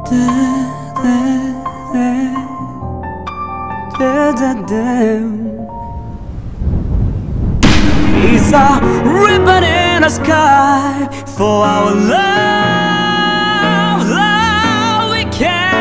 He's a ribbon in the sky for our love, love we can.